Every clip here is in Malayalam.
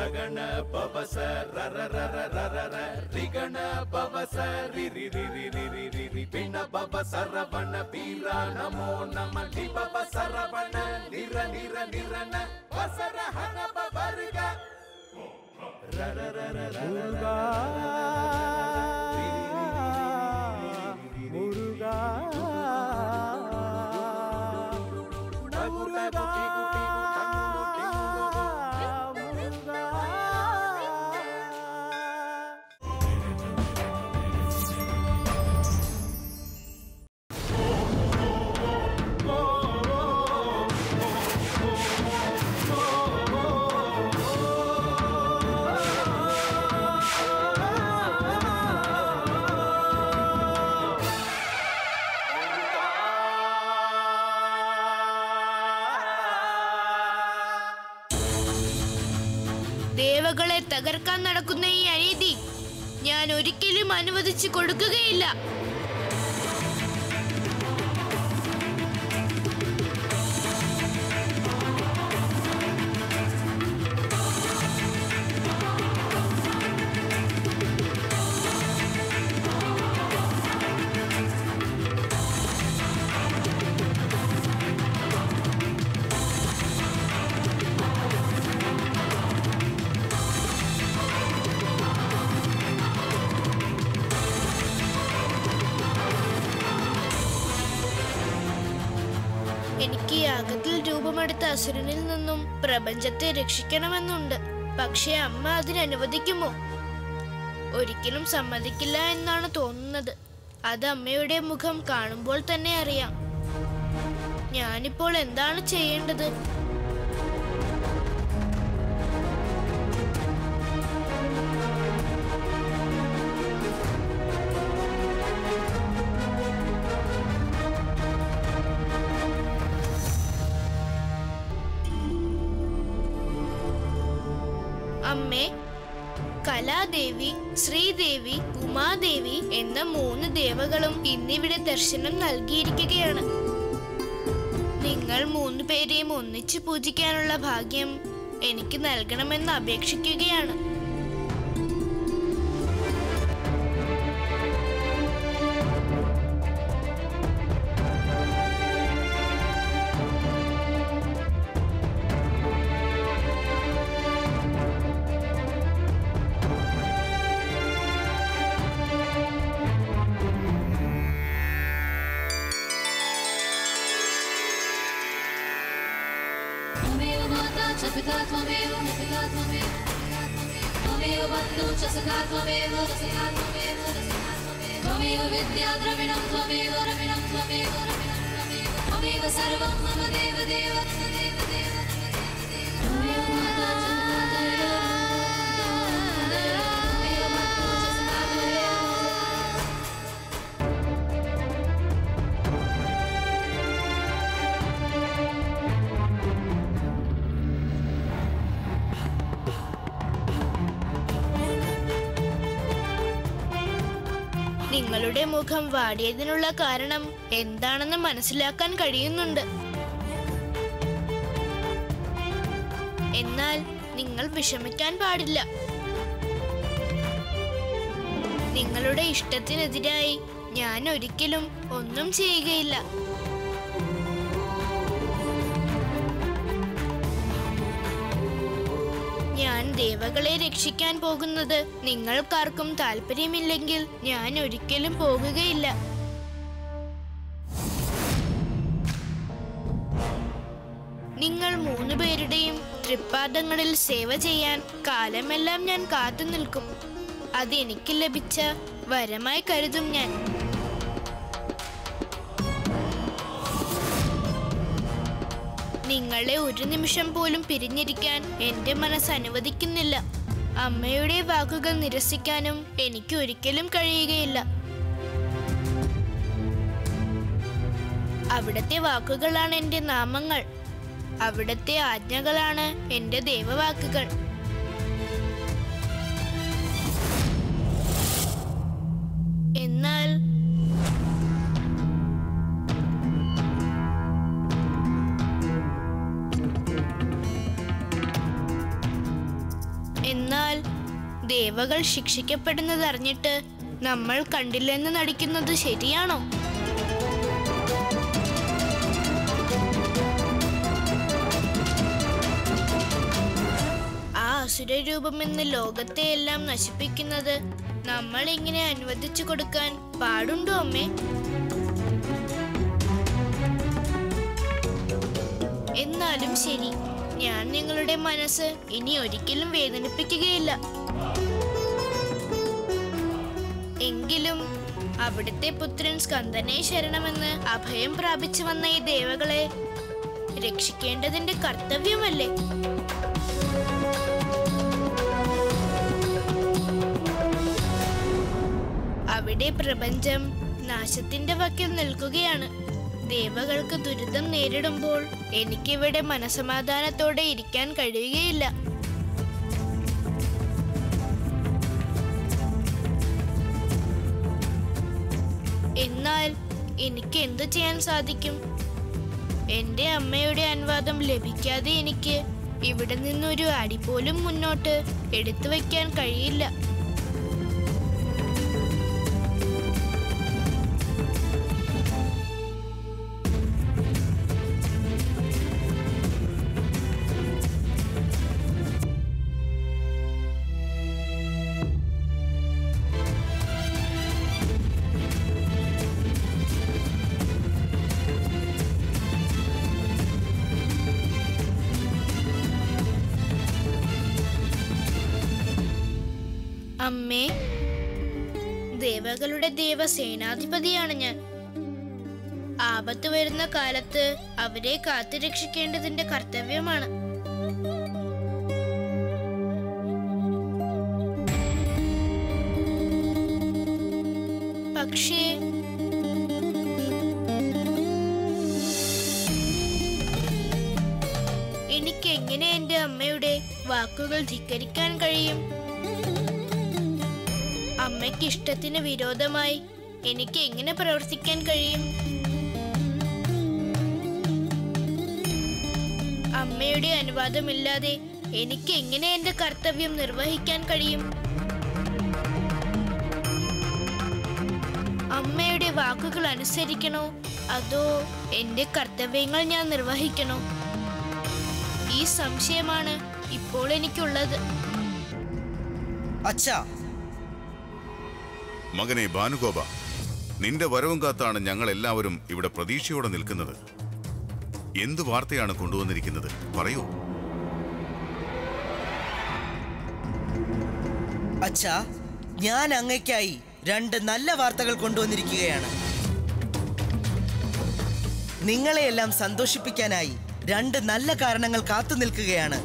ರಗಣ ಪವಸ ರರ ರರ ರರ ರ ರಿಗಣ ಪವಸ ರಿ ರಿ ರಿ ರಿ ರಿ ರಿ ರಿ ರಿ ಪಿಣ ಪವ ಸರವಣ ವೀರ ನಮೋ ನಮ ಲಿ ಪವ ಸರವಣ ನಿರ ನಿರ ನಿರನ ವಸರ ಹನ ಪವರ್ಗ ರರ ರರ ರರ ಮುರುಗಾ ദേവകളെ തകർക്കാൻ നടക്കുന്ന ഈ അനീതി ഞാൻ ഒരിക്കലും അനുവദിച്ചു കൊടുക്കുകയില്ല. എനിക്ക് യാഗത്തിൽ രൂപമെടുത്ത അസുരനിൽ നിന്നും പ്രപഞ്ചത്തെ രക്ഷിക്കണമെന്നുണ്ട്. പക്ഷെ അമ്മ അതിനനുവദിക്കുമോ? ഒരിക്കലും സമ്മതിക്കില്ല എന്നാണ് തോന്നുന്നത്. അത് അമ്മയുടെ മുഖം കാണുമ്പോൾ തന്നെ അറിയാം. ഞാനിപ്പോൾ എന്താണ് ചെയ്യേണ്ടത്? അമ്മേ, കലാദേവി, ശ്രീദേവി, ഉമാദേവി എന്ന 3 ദേവകളും ഇന്നിവിടെ ദർശനം നൽകിയിരിക്കുകയാണ്. നിങ്ങൾ 3 പേരെയും ഒന്നിച്ചു പൂജിക്കാനുള്ള ഭാഗ്യം എനിക്ക് നൽകണമെന്ന് അപേക്ഷിക്കുകയാണ്. पिता त्वमेव पिता त्वमेव त्वमेव बन्धुः च सखा त्वमेव सखा त्वमेव त्वमेव विद्या द्रविणं त्वमेव रविणं त्वमेव रविणं त्वमेव त्वमेव सर्वं मम देव देव देव देव त्वमेव माता च पिता त्वमेव बन्धुः च सखा त्वमेव. നിങ്ങളുടെ മുഖം വാടിയതിനുള്ള കാരണം എന്താണെന്ന് മനസ്സിലാക്കാൻ കഴിയുന്നുണ്ട്. എന്നാൽ നിങ്ങൾ വിഷമിക്കാൻ പാടില്ല. നിങ്ങളുടെ ഇഷ്ടത്തിനെതിരായി ഞാൻ ഒരിക്കലും ഒന്നും ചെയ്യുകയില്ല. ഞാൻ ദേവകളെ രക്ഷിക്കാൻ പോകുന്നത് നിങ്ങൾക്കാർക്കും താല്പര്യമില്ലെങ്കിൽ ഞാൻ ഒരിക്കലും പോകുകയില്ല. നിങ്ങൾ 3 പേരുടെയും തൃപ്പാദങ്ങളിൽ സേവ ചെയ്യാൻ കാലമെല്ലാം ഞാൻ കാത്തു നിൽക്കും. അത് എനിക്ക് ലഭിച്ച വരമായി കരുതും ഞാൻ. നിങ്ങളെ ഒരു നിമിഷം പോലും പിരിഞ്ഞിരിക്കാൻ എന്റെ മനസ്സ് അനുവദിക്കുന്നില്ല. അമ്മയുടെ വാക്കുകൾ നിരസിക്കാനും എനിക്ക് ഒരിക്കലും കഴിയുകയില്ല. അവിടുത്തെ വാക്കുകളാണ് എന്റെ നാമങ്ങൾ. അവിടുത്തെ ആജ്ഞകളാണ് എന്റെ ദേവവാക്കുകൾ. എന്നാൽ എന്നാൽ ദേവകൾ ശിക്ഷിക്കപ്പെടുന്നത് അറിഞ്ഞിട്ട് നമ്മൾ കണ്ടില്ലെന്ന് നടിക്കുന്നത് ശരിയാണോ? ആ അസുരരൂപമെന്ന് ലോകത്തെ എല്ലാം നശിപ്പിക്കുന്നത് നമ്മൾ ഇങ്ങനെ അനുവദിച്ചു കൊടുക്കാൻ പാടുണ്ടോ അമ്മേ? എന്നാലും ശരി, ഞാൻ നിങ്ങളുടെ മനസ്സ് ഇനി ഒരിക്കലും വേദനിപ്പിക്കുകയില്ല. എങ്കിലും അവിടുത്തെ പുത്രൻ സ്കന്ദനെ ശരണമെന്ന് അഭയം പ്രാപിച്ചു വന്ന ഈ ദേവകളെ രക്ഷിക്കേണ്ടതിന്റെ കർത്തവ്യമല്ലേ? അവിടെ പ്രപഞ്ചം നാശത്തിന്റെ വക്കിൽ നിൽക്കുകയാണ്. ദേവകൾക്ക് ദുരിതം നേരിടുമ്പോൾ എനിക്കിവിടെ മനസമാധാനത്തോടെ ഇരിക്കാൻ കഴിയുകയില്ല. എന്നാൽ എനിക്ക് എന്തു ചെയ്യാൻ സാധിക്കും? എന്റെ അമ്മയുടെ അനുവാദം ലഭിക്കാതെ എനിക്ക് ഇവിടെ നിന്നൊരു അടി പോലും മുന്നോട്ട് എടുത്തു വയ്ക്കാൻ കഴിയില്ല. അമ്മേ, ദേവകളുടെ ദേവസേനാധിപതിയാണ് ഞാൻ. ആപത്ത് വരുന്ന കാലത്ത് അവരെ കാത്തു രക്ഷിക്കേണ്ടതിന്റെ കർത്തവ്യമാണ്. പക്ഷേ എനിക്ക് എങ്ങനെ എന്റെ അമ്മയുടെ വാക്കുകൾ ധിക്കരിക്കാൻ കഴിയും? അമ്മയ്ക്ക് ഇഷ്ടത്തിന് വിരോധമായി എനിക്ക് എങ്ങനെ പ്രവർത്തിക്കാൻ കഴിയും? അമ്മയുടെ അനുവാദമില്ലാതെ എനിക്ക് എങ്ങനെ എന്റെ കർത്തവ്യം നിർവഹിക്കാൻ കഴിയും? അമ്മയുടെ വാക്കുകൾ അനുസരിക്കണോ അതോ എന്റെ കർത്തവ്യങ്ങൾ ഞാൻ നിർവഹിക്കണോ? ഈ സംശയമാണ് ഇപ്പോൾ എനിക്കുള്ളത്. അച്ഛാ, മകനെ ഭാനുഗോപ, നിന്റെ വരവും കാത്താണ് ഞങ്ങൾ എല്ലാവരും ഇവിടെ പ്രതീക്ഷയോടെ നിൽക്കുന്നത്. എന്തു വാർത്തയാണ് കൊണ്ടുവന്നിരിക്കുന്നത്? പറയൂ. അച്ഛാ, ഞാൻ അങ്ങയ്ക്കായി 2 നല്ല വാർത്തകൾ കൊണ്ടുവന്നിരിക്കുകയാണ്. നിങ്ങളെയെല്ലാം സന്തോഷിപ്പിക്കാനായി 2 നല്ല കാരണങ്ങൾ കാത്തു നിൽക്കുകയാണ്.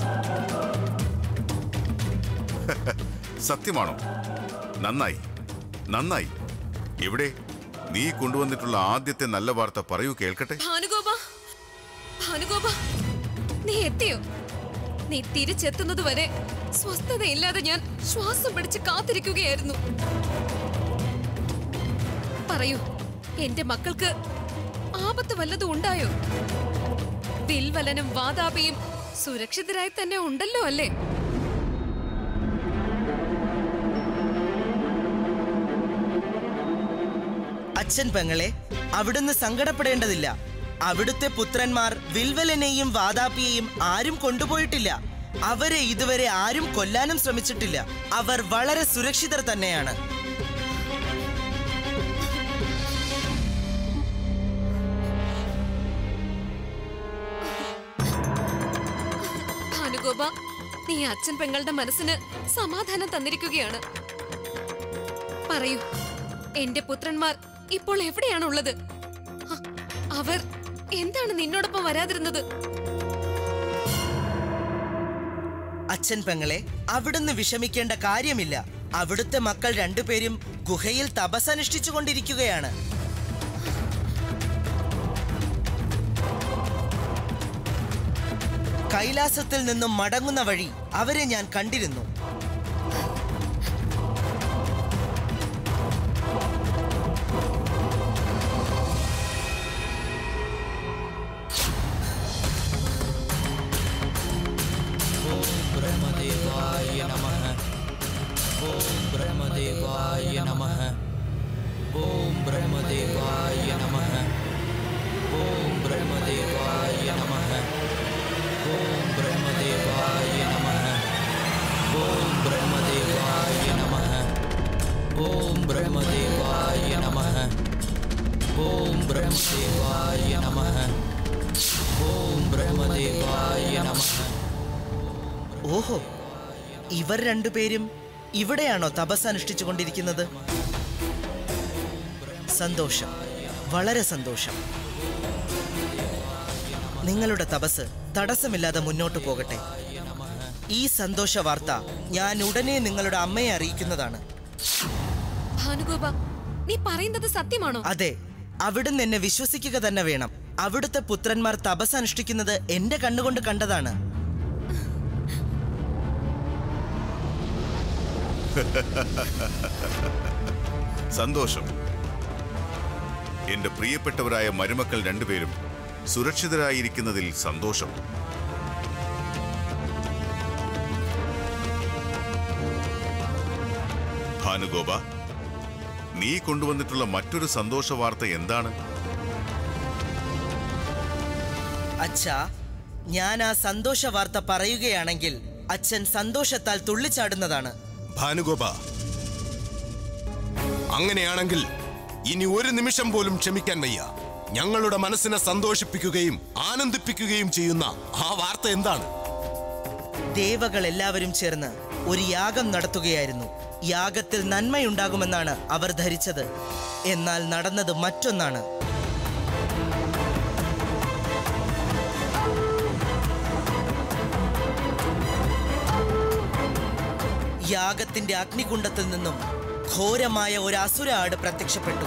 സത്യമാണോ? നന്നായി നന്നായി. എവിടെ നീ കൊണ്ടുവന്നിട്ടുള്ള ആദ്യത്തെ നല്ല വാർത്ത പറയൂ, കേൾക്കട്ടെ. ഭാനുഗോപ, നീ എത്തിയോ? നീ തിരിച്ചെത്തുന്നത് വരെ സ്വസ്ഥതയില്ലാതെ ഞാൻ ശ്വാസം പിടിച്ച് കാത്തിരിക്കുകയായിരുന്നു. പറയൂ, എന്റെ മക്കൾക്ക് ആപത്ത് വല്ലതും ഉണ്ടായോ? വിൽവലനും വാതാപിയും സുരക്ഷിതരായി തന്നെ ഉണ്ടല്ലോ അല്ലേ? അച്ഛൻ പെങ്ങളെ, അവിടുന്ന് സങ്കടപ്പെടേണ്ടതില്ല. അവിടുത്തെ പുത്രന്മാർ വിൽവലനെയും വാതാപിയെയും ആരും കൊണ്ടുപോയിട്ടില്ല. അവരെ ഇതുവരെ ആരും കൊല്ലാനും ശ്രമിച്ചിട്ടില്ല. അവർ വളരെ സുരക്ഷിതർ തന്നെയാണ്. ഭാനുഗോപ, നീ അച്ഛൻ പെങ്ങളുടെ മനസ്സിന് സമാധാനം തന്നിരിക്കുകയാണ്. പറയൂ, എന്റെ പുത്രന്മാർ ഇപ്പോൾ എവിടെയാണുള്ളത്? അവർ എന്താണ് നിന്നോടൊപ്പം വരാതിരുന്നത്? അച്ഛൻ പെങ്ങളെ, അവിടുന്ന് വിഷമിക്കേണ്ട കാര്യമില്ല. അവിടുത്തെ മക്കൾ 2 പേരും ഗുഹയിൽ തപസ്സനുഷ്ഠിച്ചു കൊണ്ടിരിക്കുകയാണ്. കൈലാസത്തിൽ നിന്നും മടങ്ങുന്ന വഴി അവരെ ഞാൻ കണ്ടിരുന്നു. ब्रह्मदेवाय ब्रह्मदेवाय नमः। ओम ब्रह्मदेवाय नमः। ओम ब्रह्मदेवाय नमः। ओम ब्रह्मदेवाय नमः। ओम ब्रह्मदेवाय नमः। ओम ब्रह्मदेवाय नमः। ओम ब्रह्मदेवाय नमः। ओम ब्रह्मदेवाय नमः। ഓഹോ, ഇവർ രണ്ടുപേരും ഇവിടെയാണോ തപസ് അനുഷ്ഠിച്ചുകൊണ്ടിരിക്കുന്നത്? സന്തോഷം, വളരെ സന്തോഷം. നിങ്ങളുടെ തപസ് തടസ്സമില്ലാതെ മുന്നോട്ട് പോകട്ടെ. ഈ സന്തോഷ വാർത്ത ഞാൻ ഉടനെ നിങ്ങളുടെ അമ്മയെ അറിയിക്കുന്നതാണ്. ഭാനുഗോപ, നീ പറയുന്നത് സത്യമാണോ? അതെ, അവിടുന്ന് എന്നെ വിശ്വസിക്കുക തന്നെ വേണം. അവിടുത്തെ പുത്രന്മാർ തപസ് അനുഷ്ഠിക്കുന്നത് എന്റെ കണ്ണുകൊണ്ട് കണ്ടതാണ്. സന്തോഷം. എന്റെ പ്രിയപ്പെട്ടവരായ മരുമക്കൾ രണ്ടുപേരും സുരക്ഷിതരായിരിക്കുന്നതിൽ സന്തോഷം. ഭാനുഗോപ, നീ കൊണ്ടുവന്നിട്ടുള്ള മറ്റൊരു സന്തോഷ വാർത്ത എന്താണ്? അച്ഛാ, ഞാൻ ആ സന്തോഷ വാർത്ത പറയുകയാണെങ്കിൽ അച്ഛൻ സന്തോഷത്താൽ തുള്ളിച്ചാടുന്നതാണ്. ഭാനുഗോപ, അങ്ങനെയാണെങ്കിൽ ഇനി ഒരു നിമിഷം പോലും ക്ഷമിക്കാൻ വയ്യ. ഞങ്ങളുടെ മനസ്സിനെ സന്തോഷിപ്പിക്കുകയും ആനന്ദിപ്പിക്കുകയും ചെയ്യുന്ന ആ വാർത്ത എന്താണ്? ദേവകൾ എല്ലാവരും ചേർന്ന് ഒരു യാഗം നടത്തുകയായിരുന്നു. യാഗത്തിൽ നന്മയുണ്ടാകുമെന്നാണ് അവർ ധരിച്ചത്. എന്നാൽ നടന്നത് മറ്റൊന്നാണ്. യാഗത്തിന്റെ അഗ്നികുണ്ഡത്തിൽ നിന്നും ഘോരമായ ഒരു അസുര ആട് പ്രത്യക്ഷപ്പെട്ടു.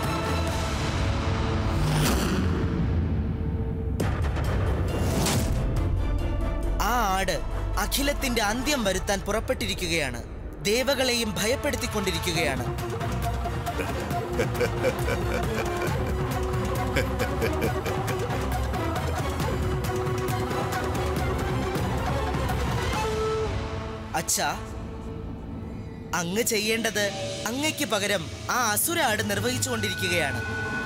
ആ ആട് അഖിലത്തിന്റെ അന്ത്യം വരുത്താൻ പുറപ്പെട്ടിരിക്കുകയാണ്. ദേവകളെയും ഭയപ്പെടുത്തിക്കൊണ്ടിരിക്കുകയാണ്. അച്ഛാ, അങ്ങ് ചെയ്യേണ്ടത് അങ്ങയ്ക്ക് പകരം ആ അസുര ആട് നിർവഹിച്ചുകൊണ്ടിരിക്കുകയാണ്.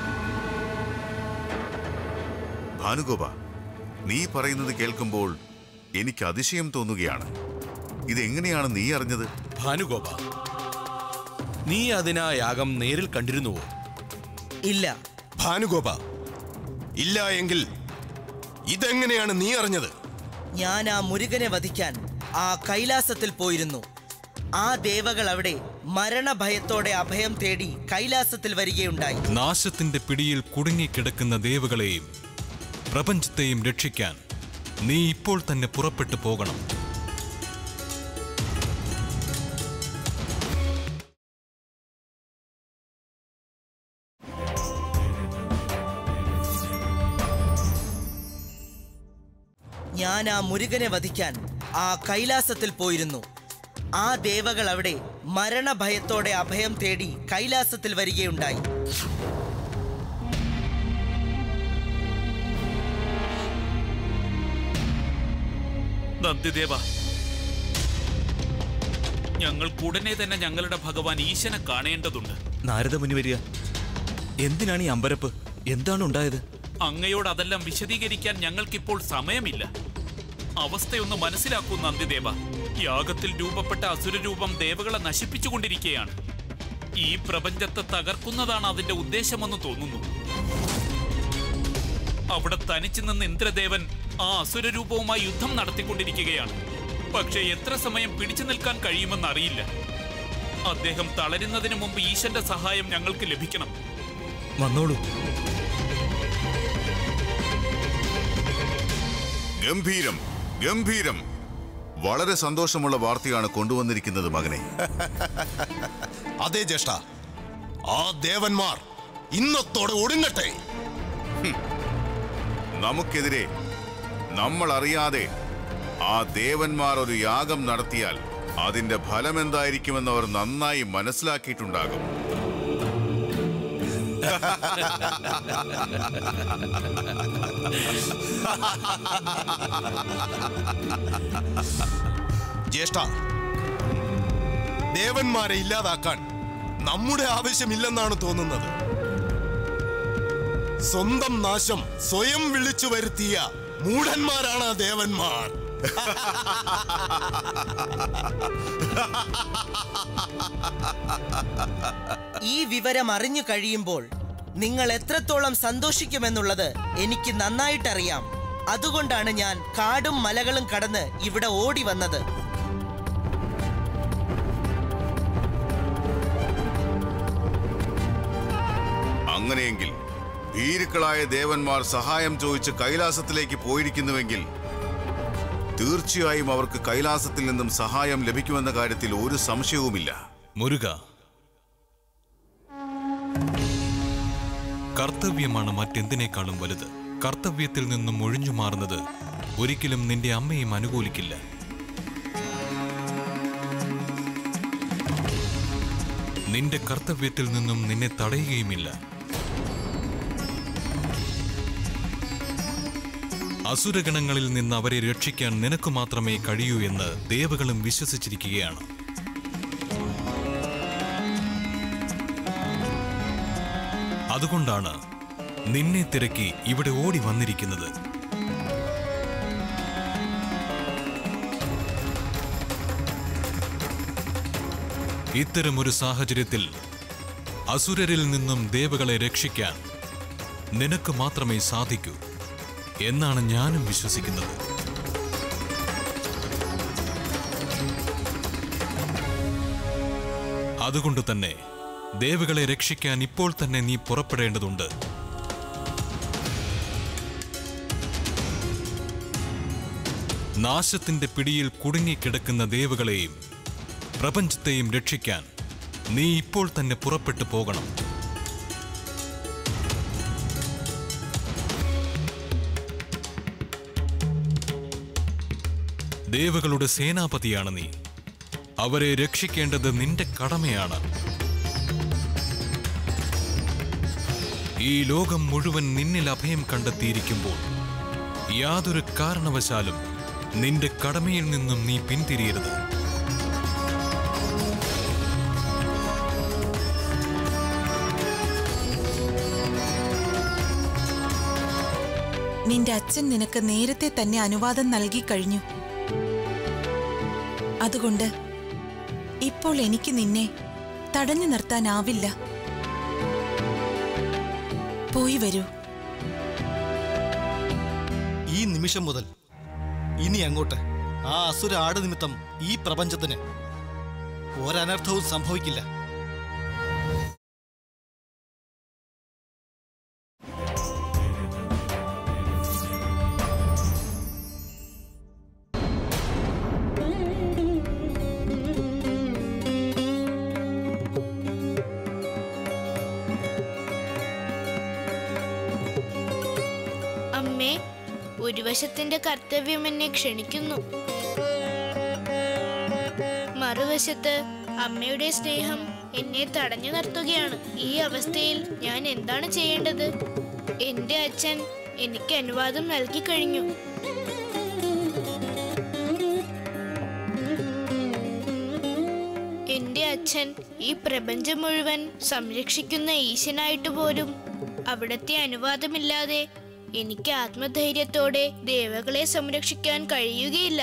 ഭാനുഗോപ, നീ പറയുന്നത് കേൾക്കുമ്പോൾ എനിക്ക് അതിശയം തോന്നുകയാണ്. ഇതെങ്ങനെയാണ് നീ അറിഞ്ഞത്? ഭാനുഗോപ, നീ അതിനാ യാഗം നേരിൽ കണ്ടിരുന്നുവോ? ഇല്ല. ഭാനുഗോപ, ഇല്ല എങ്കിൽ ഇതെങ്ങനെയാണ് നീ അറിഞ്ഞത്? ഞാൻ ആ മുരുകനെ വധിക്കാൻ ആ കൈലാസത്തിൽ പോയിരുന്നു. ആ ദേവകൾ അവിടെ മരണഭയത്തോടെ അഭയം തേടി കൈലാസത്തിൽ വരികയുണ്ടായി. നാശത്തിന്റെ പിടിയിൽ കുടുങ്ങിക്കിടക്കുന്ന ദേവകളെയും പ്രപഞ്ചത്തെയും രക്ഷിക്കാൻ നീ ഇപ്പോൾ തന്നെ പുറപ്പെട്ടു പോകണം. ഞാൻ ആ മുരുകനെ വധിക്കാൻ ആ കൈലാസത്തിൽ പോയിരുന്നു. ആ ദേവകൾ അവിടെ മരണഭയത്തോടെ അഭയം തേടി കൈലാസത്തിൽ വരികയുണ്ടായി. നന്ദിദേവ, ഞങ്ങൾക്കുടനെ തന്നെ ഞങ്ങളുടെ ഭഗവാൻ ഈശനെ കാണേണ്ടതുണ്ട്. നാരദ മുനിവരിയ, എന്തിനാണ് ഈ അമ്പരപ്പ്? എന്താണ് ഉണ്ടായത്? അങ്ങയോട് അതെല്ലാം വിശദീകരിക്കാൻ ഞങ്ങൾക്കിപ്പോൾ സമയമില്ല. അവസ്ഥയൊന്ന് മനസ്സിലാക്കൂ നന്ദിദേവ. യാഗത്തിൽ രൂപപ്പെട്ട അസുരരൂപം ദേവകളെ നശിപ്പിച്ചുകൊണ്ടിരിക്കുകയാണ്. ഈ പ്രപഞ്ചത്തെ തകർക്കുന്നതാണ് അതിന്റെ ഉദ്ദേശമെന്ന് തോന്നുന്നു. അവിടെ തനിച്ചു നിന്ന് ഇന്ദ്രദേവൻ ആ അസുരരൂപവുമായി യുദ്ധം നടത്തിക്കൊണ്ടിരിക്കുകയാണ്. പക്ഷേ എത്ര സമയം പിടിച്ചു നിൽക്കാൻ കഴിയുമെന്നറിയില്ല. അദ്ദേഹം തളരുന്നതിന് മുമ്പ് ഈശന്റെ സഹായം ഞങ്ങൾക്ക് ലഭിക്കണം. വന്നോളൂ. ഗംഭീരം, ഗംഭീരം. വളരെ സന്തോഷമുള്ള വാർത്തയാണ് കൊണ്ടുവന്നിരിക്കുന്നത് മകനെ. അതെ ജ്യേഷ്ഠ, ആ ദേവന്മാർ ഇന്നത്തോടെ ഒടുങ്ങട്ടെ. നമുക്കെതിരെ നമ്മൾ അറിയാതെ ആ ദേവന്മാർ ഒരു യാഗം നടത്തിയാൽ അതിന്റെ ഫലം എന്തായിരിക്കുമെന്ന് അവർ നന്നായി മനസ്സിലാക്കിയിട്ടുണ്ടാകും. ജ്യേഷ്ഠ, ദേവന്മാരെ ഇല്ലാതാക്കാൻ നമ്മുടെ ആവശ്യമില്ലെന്നാണ് തോന്നുന്നത്. സ്വന്തം നാശം സ്വയം വിളിച്ചു വരുത്തിയ മൂഢന്മാരാണ് ആ ദേവന്മാർ. ഈ വിവരം അറിഞ്ഞു കഴിയുമ്പോൾ നിങ്ങൾ എത്രത്തോളം സന്തോഷിക്കുമെന്നുള്ളത് എനിക്ക് നന്നായിട്ടറിയാം. അതുകൊണ്ടാണ് ഞാൻ കാടും മലകളും കടന്ന് ഇവിടെ ഓടി വന്നത്. അങ്ങനെയെങ്കിൽ ഭീരുക്കളായ ദേവന്മാർ സഹായം ചോദിച്ച് കൈലാസത്തിലേക്ക് പോയിരിക്കുന്നുവെങ്കിൽ തീർച്ചയായും അവർക്ക് കൈലാസത്തിൽ നിന്നും സഹായം ലഭിക്കുമെന്ന കാര്യത്തിൽ ഒരു സംശയവുമില്ല. മുരുക, കർത്തവ്യമാണ് മറ്റെന്തിനേക്കാളും വലുത്. കർത്തവ്യത്തിൽ നിന്നും ഒഴിഞ്ഞു മാറുന്നത് ഒരിക്കലും നിന്റെ അമ്മയും അനുകൂലിക്കില്ല. നിന്റെ കർത്തവ്യത്തിൽ നിന്നും നിന്നെ തടയുകയുമില്ല. അസുരഗണങ്ങളിൽ നിന്ന് അവരെ രക്ഷിക്കാൻ നിനക്ക് മാത്രമേ കഴിയൂ എന്ന് ദേവകളും വിശ്വസിച്ചിരിക്കുകയാണ്. അതുകൊണ്ടാണ് നിന്നെ തിരക്കി ഇവിടെ ഓടി വന്നിരിക്കുന്നത്. ഇത്തരമൊരു സാഹചര്യത്തിൽ അസുരരിൽ നിന്നും ദേവകളെ രക്ഷിക്കാൻ നിനക്ക് മാത്രമേ സാധിക്കൂ എന്നാണ് ഞാനും വിശ്വസിക്കുന്നത്. അതുകൊണ്ട് തന്നെ ദേവകളെ രക്ഷിക്കാൻ ഇപ്പോൾ തന്നെ നീ പുറപ്പെടേണ്ടതുണ്ട്. നാശത്തിന്റെ പിടിയിൽ കുടുങ്ങിക്കിടക്കുന്ന ദേവകളെയും പ്രപഞ്ചത്തെയും രക്ഷിക്കാൻ നീ ഇപ്പോൾ തന്നെ പുറപ്പെട്ടു പോകണം. ദേവകളുടെ സേനാപതിയാണ് നീ. അവരെ രക്ഷിക്കേണ്ടത് നിന്റെ കടമയാണ്. ഈ ലോകം മുഴുവൻ നിന്നിൽ അഭയം കണ്ടെത്തിയിരിക്കുമ്പോൾ യാതൊരു കാരണവശാലും നിന്റെ കടമയിൽ നിന്നും നീ പിന്തിരിയരുത്. നിന്റെ അച്ഛൻ നിനക്ക് നേരത്തെ തന്നെ അനുവാദം നൽകി കഴിഞ്ഞു. അതുകൊണ്ട് ഇപ്പോൾ എനിക്ക് നിന്നെ തടഞ്ഞു നിർത്താനാവില്ല. പോയി വരൂ. ഈ നിമിഷം മുതൽ ഇനി അങ്ങോട്ട് ആ അസുര ആട് നിമിത്തം ഈ പ്രപഞ്ചത്തിന് ഒരനർത്ഥവും സംഭവിക്കില്ല. അമ്മേ, ഒരു വശത്തിന്റെ കർത്തവ്യം എന്നെ ക്ഷണിക്കുന്നു, മറുവശത്ത് അമ്മയുടെ സ്നേഹം എന്നെ തടഞ്ഞു നിർത്തുകയാണ്. ഈ അവസ്ഥയിൽ ഞാൻ എന്താണ് ചെയ്യേണ്ടത്? എന്റെ അച്ഛൻ എനിക്ക് അനുവാദം നൽകി കഴിഞ്ഞു. എന്റെ അച്ഛൻ ഈ പ്രപഞ്ചം മുഴുവൻ സംരക്ഷിക്കുന്ന ഈശനായിട്ട് പോലും അവിടത്തെ അനുവാദമില്ലാതെ എനിക്ക് ആത്മധൈര്യത്തോടെ ദേവകളെ സംരക്ഷിക്കാൻ കഴിയുകയില്ല.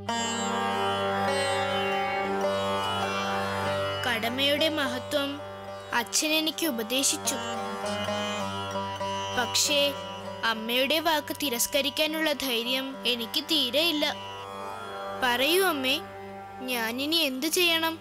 കടമയുടെ മഹത്വം അച്ഛൻ എനിക്ക് ഉപദേശിച്ചു. പക്ഷേ അമ്മയുടെ വാക്ക് തിരസ്കരിക്കാനുള്ള ധൈര്യം എനിക്ക് തീരെയില്ല. പറയൂ അമ്മേ, ഞാനിനി എന്തു ചെയ്യണം?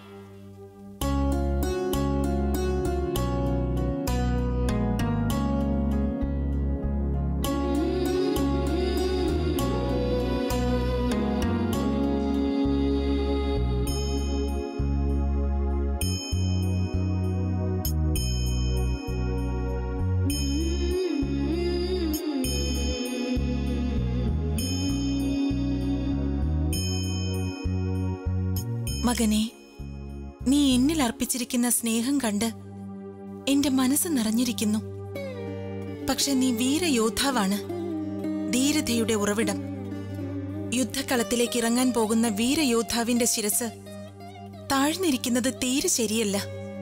മകനെ, നീ എന്നിൽ അർപ്പിച്ചിരിക്കുന്ന സ്നേഹം കണ്ട് എന്റെ മനസ്സ് നിറഞ്ഞിരിക്കുന്നു. പക്ഷെ നീ വീരയോദ്ധാവാണ്, ധീരതയുടെ ഉറവിടം. യുദ്ധക്കളത്തിലേക്ക് ഇറങ്ങാൻ പോകുന്ന വീരയോദ്ധാവിന്റെ ശിരസ് താഴ്ന്നിരിക്കുന്നത് തീരെ ശരിയല്ല.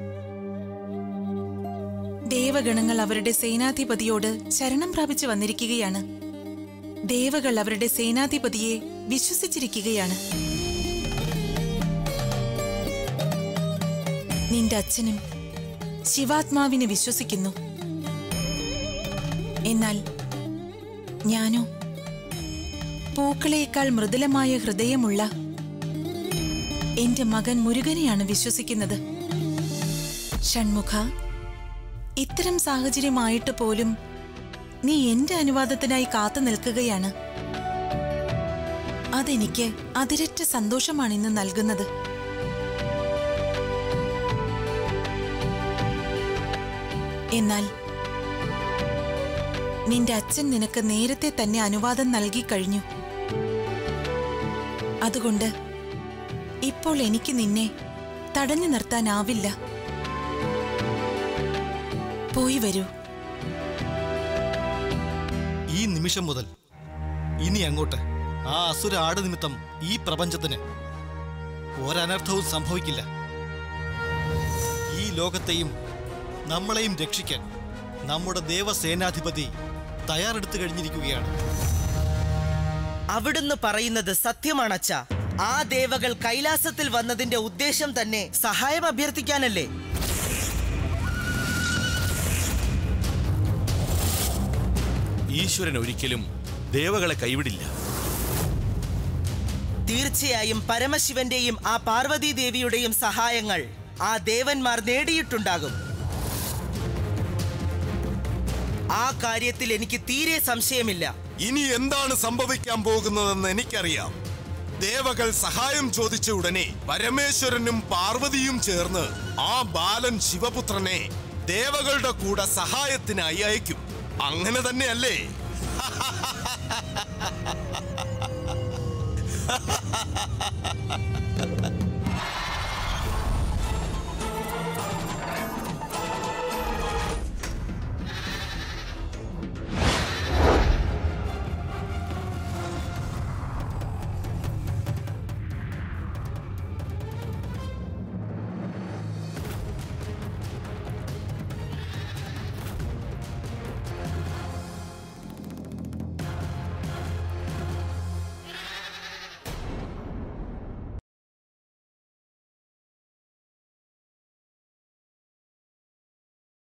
ദേവഗണങ്ങൾ അവരുടെ സേനാധിപതിയോട് ശരണം പ്രാപിച്ചു വന്നിരിക്കുകയാണ്. ദേവകൾ അവരുടെ സേനാധിപതിയെ വിശ്വസിച്ചിരിക്കുകയാണ്. നിന്റെ അച്ഛനും ശിവാത്മാവിനെ വിശ്വസിക്കുന്നു. എന്നാൽ ഞാനോ പൂക്കളേക്കാൾ മൃദുലമായ ഹൃദയമുള്ള എന്റെ മകൻ മുരുകനെയാണ് വിശ്വസിക്കുന്നത്. ഷൺമുഖ, ഇത്തരം സാഹചര്യമായിട്ട് പോലും നീ എന്റെ അനുവാദത്തിനായി കാത്തു നിൽക്കുകയാണ്. അതെനിക്ക് അതിരറ്റ സന്തോഷമാണ് ഇന്ന് നൽകുന്നത്. എന്നാൽ നിന്റെ അച്ഛൻ നിനക്ക് നേരത്തെ തന്നെ അനുവാദം നൽകി കഴിഞ്ഞു. അതുകൊണ്ട് ഇപ്പോൾ എനിക്ക് നിന്നെ തടഞ്ഞു നിർത്താനാവില്ല. പോയി വരൂ. ഈ നിമിഷം മുതൽ ഇനി അങ്ങോട്ട് ആ അസുര ആട് നിമിത്തം ഈ പ്രപഞ്ചത്തിന് ഒരനർത്ഥവും സംഭവിക്കില്ല. ഈ ലോകത്തെയും നമ്മളെയും രക്ഷിക്കാൻ നമ്മുടെ ദേവസേനാധിപതി തയ്യാറെടുത്തു കഴിഞ്ഞിരിക്കുകയാണ്. അവിടുന്ന് പറയുന്നത് സത്യമാണച്ഛ. ആ ദേവകൾ കൈലാസത്തിൽ വന്നതിന്റെ ഉദ്ദേശം തന്നെ സഹായം അഭ്യർത്ഥിക്കാനല്ലേ? ഈശ്വരൻ ഒരിക്കലും ദേവകളെ കൈവിടില്ല. തീർച്ചയായും പരമശിവന്റെയും ആ പാർവതി ദേവിയുടെയും സഹായങ്ങൾ ആ ദേവന്മാർ നേടിയിട്ടുണ്ടാകും. ആ കാര്യത്തിൽ എനിക്ക് തീരെ സംശയമില്ല. ഇനി എന്താണ് സംഭവിക്കാൻ പോകുന്നതെന്ന് എനിക്കറിയാം. ദേവകൾ സഹായം ചോദിച്ച ഉടനെ പരമേശ്വരനും പാർവതിയും ചേർന്ന് ആ ബാലൻ ശിവപുത്രനെ ദേവകളുടെ കൂടെ സഹായത്തിനായി അയക്കും. അങ്ങനെ തന്നെയല്ലേ?